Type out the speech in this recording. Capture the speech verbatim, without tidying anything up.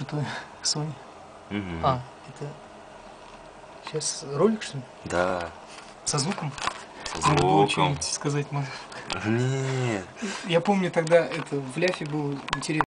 крутой Sony. Угу. А, это сейчас ролик, что ли? Да. Со звуком? Со Надо было звуком. что-нибудь сказать, может. Нет. Я помню тогда это в Ляфе был интересный